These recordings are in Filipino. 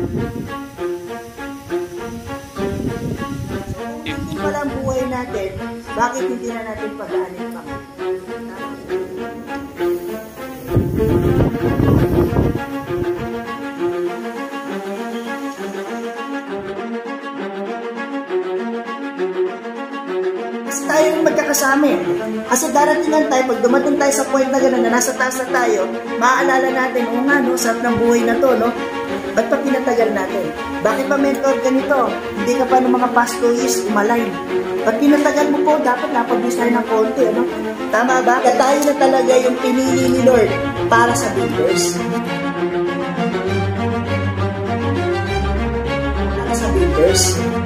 Hindi pala ang buhay natin, bakit hindi na natin pag-aanin pa? Tayo yung magkakasama. Kasi darating tayo, pag dumating tayo sa point na gano'n, na nasa taas na tayo, maaalala natin, o nga, no, sarap ng buhay na to, no? Ba't pa pinatagal natin? Bakit pa mentor ganito? Hindi ka pa ng mga past 2 years umalign. Ba't pinatagal mo po? Dapat napag-use tayo ng konti, no? Tama ba? Kaya tayo na talaga yung pinili ni Lord para sa builders. Para sa builders.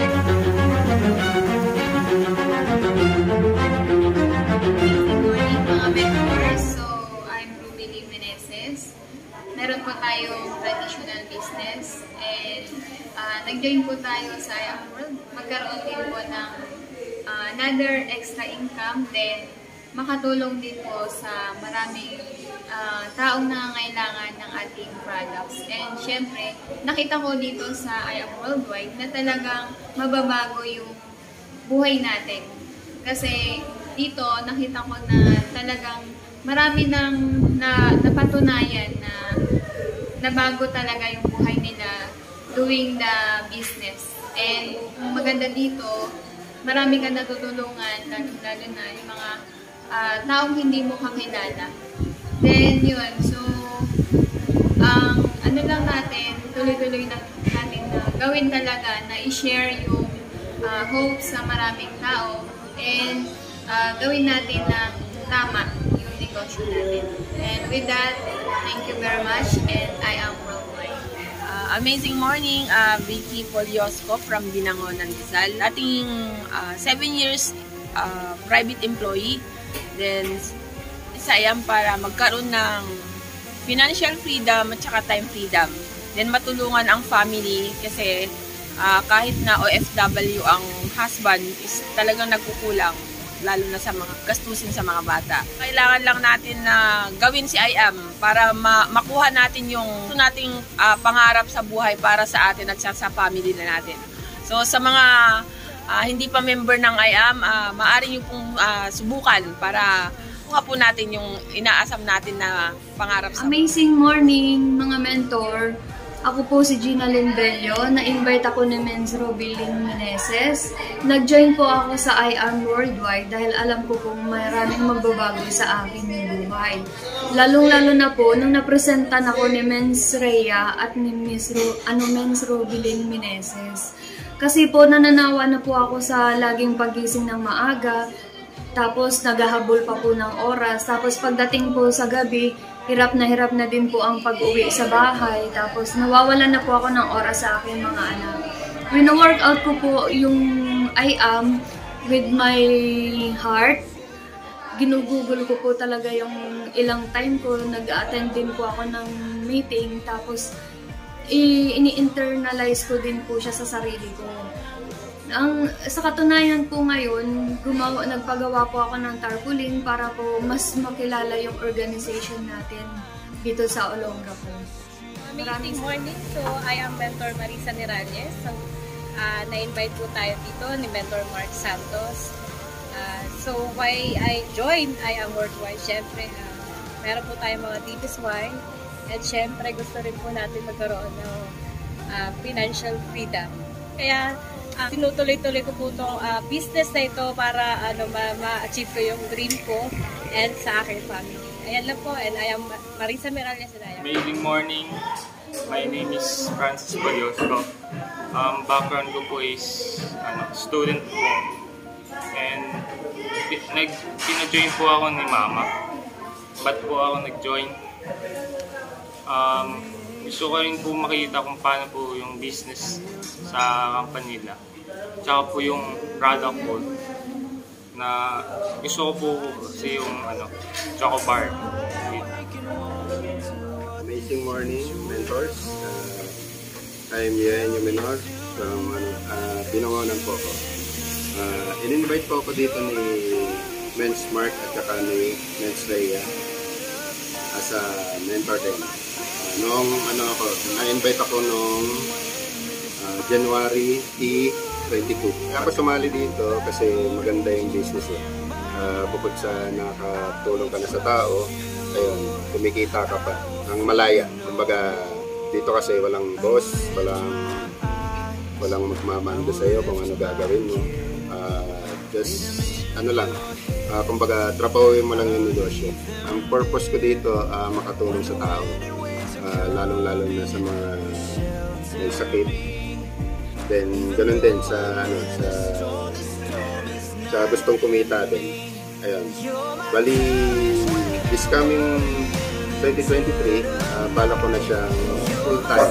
Meron po tayong traditional business and nag-join po tayo sa IAM World. Magkaroon din po ng another extra income, then makatulong din po sa maraming taong nangangailangan ng ating products. And syempre, nakita ko dito sa IAM Worldwide na talagang mababago yung buhay natin. Kasi dito nakita ko na talagang marami nang napatunayan na nabago talaga yung buhay nila doing the business. And maganda dito, marami kang natutulungan, lalo na yung mga taong hindi mo kakilala. Then yun, so ano lang natin, tuloy-tuloy natin na gawin talaga na i-share yung hope sa maraming tao and gawin natin na tama yung negosyo natin. And with that, thank you very much and I am Worldwide. Amazing morning, Vicky Poliosco from Binangonan, Rizal. Dating 7 years private employee, then isayang para magkaroon ng financial freedom at saka time freedom. Then matulungan ang family kasi kahit na OFW ang husband is talagang nagkukulang, lalo na sa mga gastusin sa mga bata. Kailangan lang natin na gawin si IAM para makuha natin yung nating pangarap sa buhay para sa atin at sa family na natin. So sa mga hindi pa member ng IAM, maaari nyo pong subukan para kuha po natin yung inaasam natin na pangarap sa buhay. Amazing morning mga mentor! Ako po si Gina Linbello, na-invite ako ni Men's Robilin Meneses. Nag-join po ako sa IAM Worldwide dahil alam ko kung maraming magbabago sa akin yung buhay. Lalong-lalo na po nung napresentan ako ni Men's Rhea at ni Men's Robilin Meneses. Kasi po nananawa na po ako sa laging pagising ng maaga, tapos naghahabol pa po ng oras, tapos pagdating po sa gabi, hirap na din po ang pag-uwi sa bahay. Tapos nawawalan na po ako ng oras sa aking mga anak. Wino-workout ko po yung IAM with my heart. Ginugugol ko po talaga yung ilang time ko. Nag-attend din po ako ng meeting. Tapos ini-internalize ko din po siya sa sarili ko. Sa katunayan po ngayon, nagpagawa po ako ng tarpaulin para po mas makilala yung organization natin dito sa Olongapo. Amazing morning. So, I am Mentor Marisa Niralles. So, na-invite po tayo dito ni Mentor Mark Santos. So, why I joined I am Worldwide? Siyempre, meron po tayong mga DBSY. At siyempre, gusto rin po natin magkaroon ng financial freedom. Kaya, tinutuloy-tuloy ko po itong business na ito para ma-achieve ko yung dream ko and sa aking family. Ayan lang po, and I am Marisa Miralles. Amazing morning. My name is Francis Poliosco. Background ko po is student po. And pina-join po ako ni Mama. Ba't po ako nag-join? Gusto ko rin po makita kung paano po yung business sa company nila. Tsaka po yung product po na gusto ko po kasi yung Choco Bar. Amazing morning, mentors. I'm Eugenio Menor from Binangonan po ako. In-invite po ako dito ni Men's Mark at saka ni Men's Rhea as a mentor din. Nung na-invite ako nung January 22. Ako sumali dito kasi maganda yung business eh. Bukod sa nakatulong ka na sa tao, ayun, kumikita ka pa ng malaya. Kumbaga, dito kasi walang boss, walang magmamando sa iyo kung ano gagawin mo. Just kumbaga, trapawin mo lang yung negosyo. Ang purpose ko dito, makatulong sa tao. Lalong-lalo na sa mga may sakit. Then, ganun din sa gustong kumita din. Ayun. Bali, this coming 2023, bala ko na siyang full-time.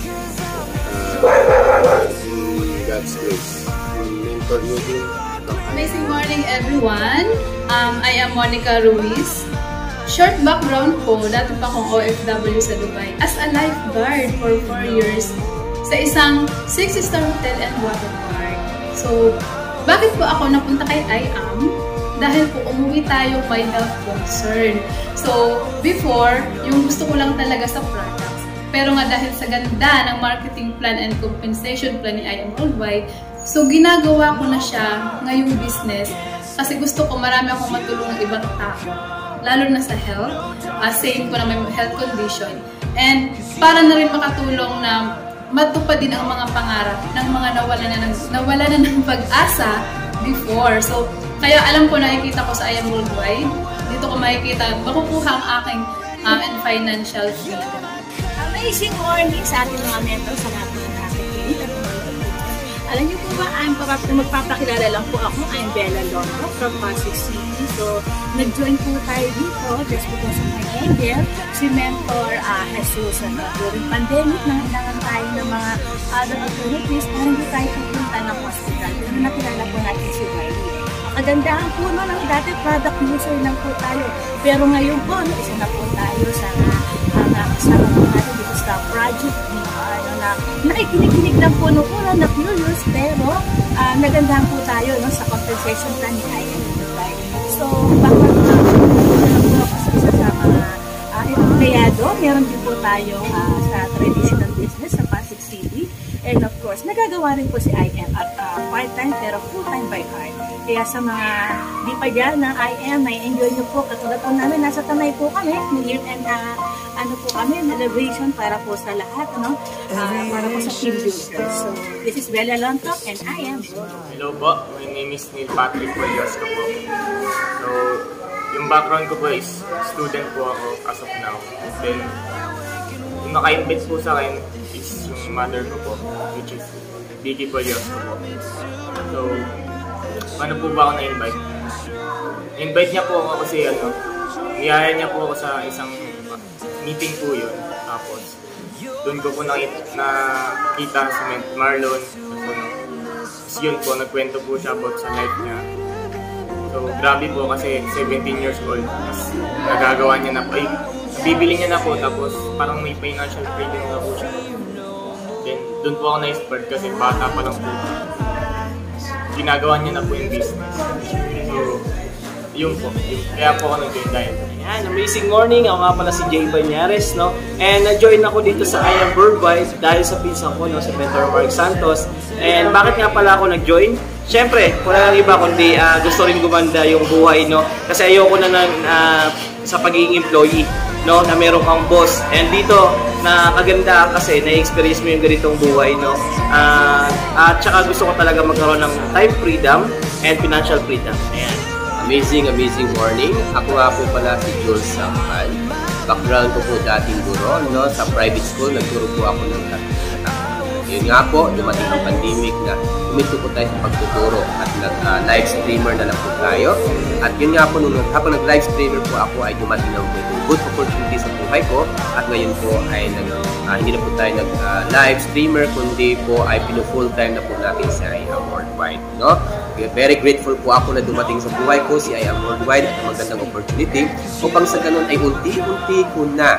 In God's grace. Mentor meeting. Amazing morning everyone. I am Monica Ruiz. Short background ko, dati pa akong OFW sa Dubai as a lifeguard for 4 years sa isang 6-star hotel and water park. So, bakit po ako napunta kay IAM? Dahil po umuwi tayo may health concern. So, before, yung gusto ko lang talaga sa products. Pero nga dahil sa ganda ng marketing plan and compensation plan ni IAM Worldwide, so ginagawa ko na siya ngayong business kasi gusto ko marami akong matulong ng ibang tao. Lalo na sa health, saying ko na may health condition. And para na rin makatulong na matupad din ang mga pangarap ng mga nawala na ng pag-asa before. So, kaya alam ko, nakikita ko sa IAM Worldwide, dito ko makikita, makukuha ang aking and financial freedom. Amazing morning sa ating mga mentors sa lahat ng nakikinig at mga alam niyo po ba, magpapakilala lang po ako, I'm Bella Longo from Pasig City. So, nag-join po tayo dito just because of my angel, si Mentor Jesus. During pandemic, nangailangan tayo ng mga other opportunities para hindi tayo pupunta ng hospital. Pero nakilala po natin si Wiley. Kagandahan po ng dati product user lang po tayo. Pero ngayon po, isa na po tayo sa kasama po natin dito sa project na nakikinig lang po nung una na curious, pero nagandahan po tayo sa compensation plan ni IAM Worldwide. So, bakit po ako sa isa sa mga empleyado, meron din po tayo sa traditional business sa Pasig City. And of course, nagagawa rin po si IAM at part-time pero full-time by heart. Kaya sa mga di pa dyan ng IAM, may enjoy nyo po. Katulad po namin, nasa Tanay po kami. Year-end po kami, celebration para po sa lahat, para po sa team builders. So, this is Bella Lontok and I am. Hello po, my name is Neil Patrick Poliosco po. So, yung background ko po is student po ako as of now. Then, yung naka-invite po sa akin is yung mother ko po, which is Vicky Poliosco po. So, paano po ba ako na-invite? Invite niya po ako kasi niyaya niya po ako sa isang meeting po yun. Tapos, doon ko po nakita si Marlon. Tapos yun po, nagkwento po siya about sa life niya. So, grabe po kasi 17 years old. Tapos, nagagawa niya na po. Bibili niya na po. Tapos, parang may financial freedom na po siya. Then, doon po ako na-inspired kasi bata pa lang po. Ginagawa niya na po yung business. So, yun po. Kaya po ako nag-join dahil. Ayan, amazing morning. Ako nga pala si Jay Banyares, no? And na-join ako dito sa IAM Worldwide dahil sa pinsan ko, si Mentor Mark Santos. And bakit nga pala ako nag-join? Siyempre, wala nang iba kundi gusto rin gumanda yung buhay, no? Kasi ayoko na sa pagiging employee, no? Na meron kang boss. And dito, nakaganda kasi na-experience mo yung ganitong buhay, no? At saka gusto ko talaga magkaroon ng time freedom and financial freedom. Ayan. Amazing morning. Ako nga po pala si Jules Sampan. Background ko po dating guro, no? Sa private school, nagturo po ako ng yun nga po, dumating ang pandemic na umito po tayo sa pagtuturo at live streamer na lang po tayo. At yun nga po, habang nag-live streamer po ako ay dumating ng good opportunity sa buhay ko. At ngayon po ay hindi na po tayo nag-live streamer, kundi po ay pinu-full time na po natin sa IAM Worldwide, no? Very grateful po ako na dumating sa buhay ko si IAM Worldwide at magandang opportunity upang sa ganun ay unti-unti ko na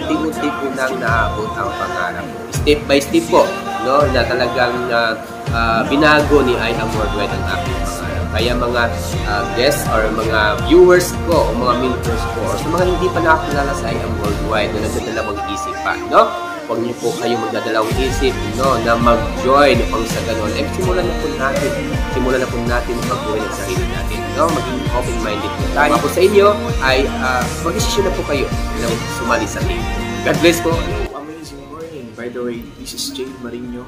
naabot ang pangarap. Step by step po, no, na talagang binago ni IAM Worldwide ang aking pangarap. Kaya mga guests or mga viewers ko o mga mentors ko or sa mga hindi pa nakakilala sa I Am Worldwide na nagdadalawang isip pa, no? Huwag niyo po kayo magdadalawang isip, no, na mag-join pang sa ganun. Simulan na po natin mag-buhay ng sarili natin, no? Maging open-minded po tayo. Ako sa inyo ay mag-desisyon na po kayo na sumali sa team. God bless po. Amazing morning. By the way, this is Jade Marino.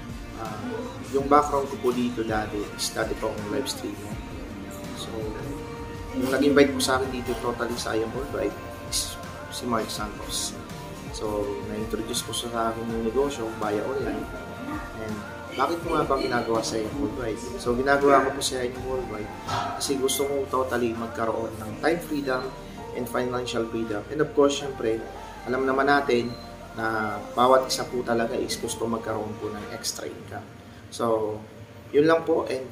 Yung background ko po dito dati is dati po akong live streaming. So, yung nag-invite po sa akin dito totally sa I Am Worldwide is si Mark Santos. So, na-introduce ko sa akin yung negosyo via online. And bakit ko nga bang ginagawa sa I Am Worldwide? So, ginagawa ko po sa I Am Worldwide kasi gusto ko totally magkaroon ng time freedom and financial freedom. And of course, syempre, alam naman natin na bawat isa po talaga is gusto magkaroon po ng extra income. So, yun lang po, and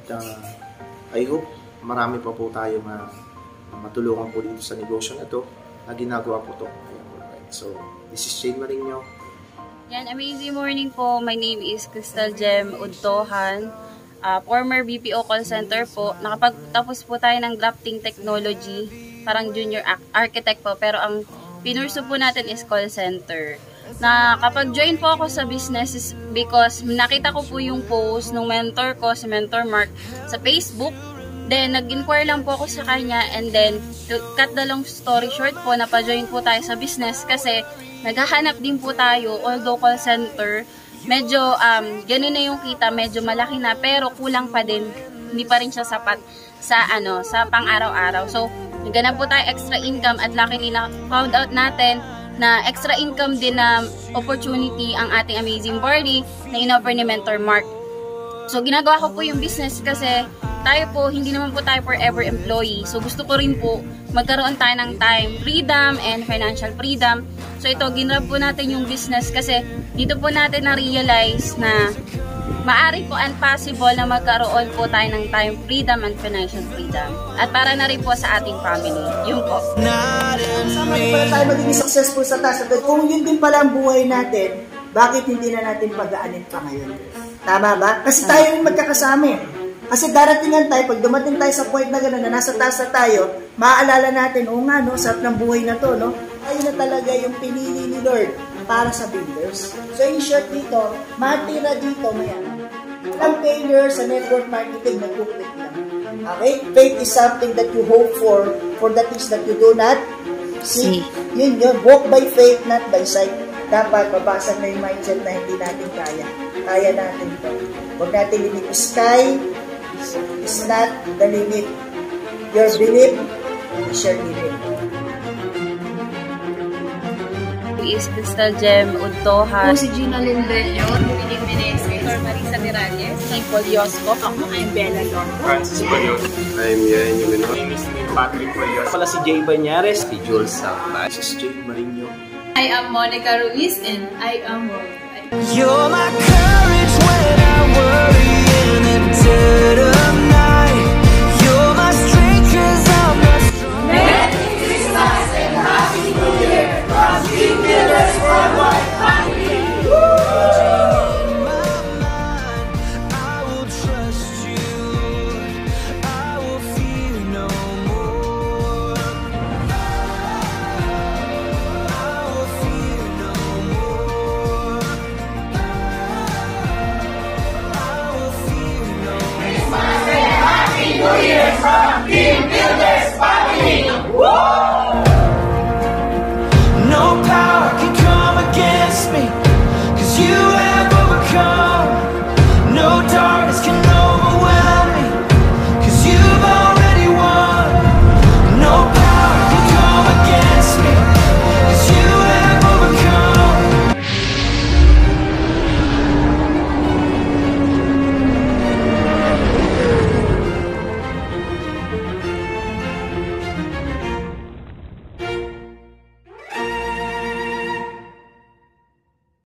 I hope marami pa po tayo matulungan po dito sa negosyo na to na ginagawa po to. So, this is Jade Marino. Yan, amazing morning po. My name is Crystal Gem Udtohan, former BPO call center po. Nakapagtapos po tayo ng drafting technology, parang junior architect po, pero ang pinurso po natin is call center. Na kapag join po ako sa business is because nakita ko po yung post ng mentor ko, si Mentor Mark, sa Facebook. Then, nag-inquire lang po ako sa kanya, and then, to cut the long story short po, napajoin po tayo sa business kasi naghahanap din po tayo, although call center, medyo, ganun na yung kita, medyo malaki na, pero kulang pa din, hindi pa rin siya sapat sa, sa pang-araw-araw. So, naghanap po tayo extra income, at luckily na found out natin na extra income din na opportunity ang ating amazing birdie na in-offer ni Mentor Mark. So, ginagawa ko po yung business kasi tayo po, hindi naman po tayo forever employee. So, gusto ko rin po magkaroon tayo ng time freedom and financial freedom. So, ito, ginrab po natin yung business kasi dito po natin na-realize na maari po and possible na magkaroon po tayo ng time freedom and financial freedom. At para na rin po sa ating family. Yun po. Sama rin pala tayo magiging successful sa taas. Kung yun din pala ang buhay natin, bakit hindi na natin pag-aanin pa ngayon? Tama ba? Kasi tayo rin magkakasama eh. Kasi daratingan tayo, pag dumating tayo sa point na gano'n, na nasa taas na tayo, maaalala natin, oo nga, no, sarap ng buhay na to, no? Ayun na talaga yung pinili ni Lord para sa builders. So in short dito, matira dito, mayan. Ang failure sa network marketing, nag-click lang. Okay? Faith is something that you hope for the things that you do not see. Yun. Walk by faith, not by sight. Dapat mabasa na yung mindset na hindi natin kaya. Kaya natin ito. Huwag natin limit. Sky is not the limit. Your belief is your limit. Is Crystal Gem Udtohan. Ako si Gina Lindelio. Biling Meneses. Dr. Marisa Niralles. Paul Yosco. Ako ay Bella Longo. Francis Polios. I'm Yan Yumino. My name is Patrick Polios. Pala si Jay Banyares. Si Jules Sampan. This is Jade Marino. I am Monica Ruiz and I am Worldwide. You're my